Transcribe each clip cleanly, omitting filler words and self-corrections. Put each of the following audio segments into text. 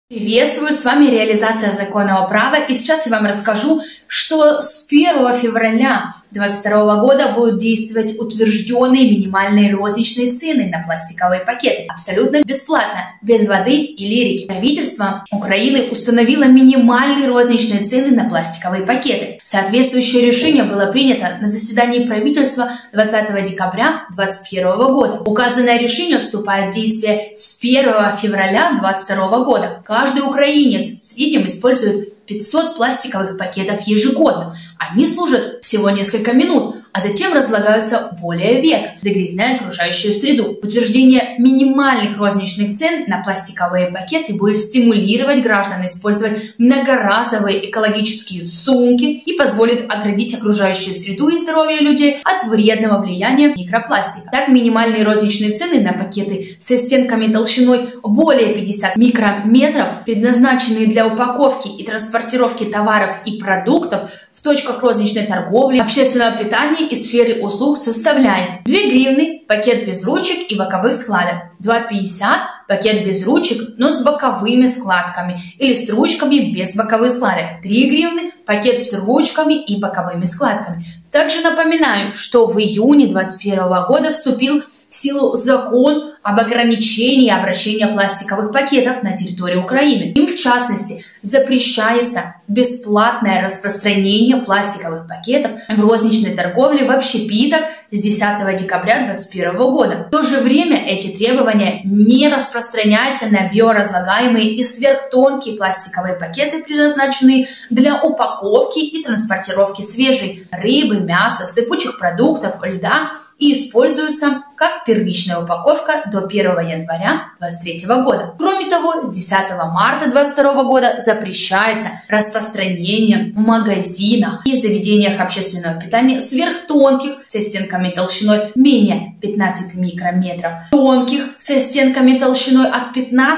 Приветствую, с вами реализация законного права, и сейчас я вам расскажу, что с 1 февраля 2022 года будут действовать утвержденные минимальные розничные цены на пластиковые пакеты. Абсолютно бесплатно, без воды и лирики. Правительство Украины установило минимальные розничные цены на пластиковые пакеты. Соответствующее решение было принято на заседании правительства 20 декабря 2021 года. Указанное решение вступает в действие с 1 февраля 2022 года. Каждый украинец в среднем использует 500 пластиковых пакетов ежегодно. Они служат всего несколько минут, а затем разлагаются более века, загрязняя окружающую среду. Утверждение минимальных розничных цен на пластиковые пакеты будет стимулировать граждан использовать многоразовые экологические сумки и позволит оградить окружающую среду и здоровье людей от вредного влияния микропластика. Так, минимальные розничные цены на пакеты со стенками толщиной более 50 микрометров, предназначенные для упаковки и транспортировки товаров и продуктов в точках розничной торговли, общественного питания и сферы услуг, составляет 2 гривны пакет без ручек и боковых складок, 2,50 пакет без ручек, но с боковыми складками или с ручками без боковых складок, 3 гривны пакет с ручками и боковыми складками. Также напоминаю, что в июне 2021 года вступил в силу закон об ограничении обращения пластиковых пакетов на территории Украины. Им, в частности, запрещается бесплатное распространение пластиковых пакетов в розничной торговле в общепитах с 10 декабря 2021 года. В то же время эти требования не распространяются на биоразлагаемые и сверхтонкие пластиковые пакеты, предназначенные для упаковки и транспортировки свежей рыбы, мяса, сыпучих продуктов, льда, и используются как первичная упаковка до 1 января 2023 года. Кроме того, с 10 марта 2022 года запрещается распространение в магазинах и заведениях общественного питания сверхтонких со стенками толщиной менее 15 микрометров, тонких со стенками толщиной от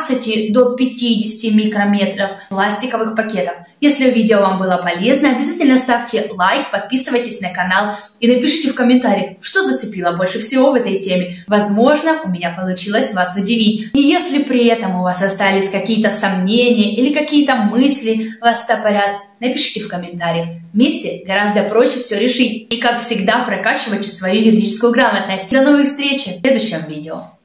15 до 50 микрометров пластиковых пакетов. Если видео вам было полезно, обязательно ставьте лайк, подписывайтесь на канал и напишите в комментариях, что зацепило больше всего в этой теме. Возможно, у меня получилось вас удивить. И если при этом у вас остались какие-то сомнения или какие-то мысли вас стопорят, напишите в комментариях. Вместе гораздо проще все решить. И как всегда, прокачивайте свою юридическую грамотность. До новых встреч в следующем видео.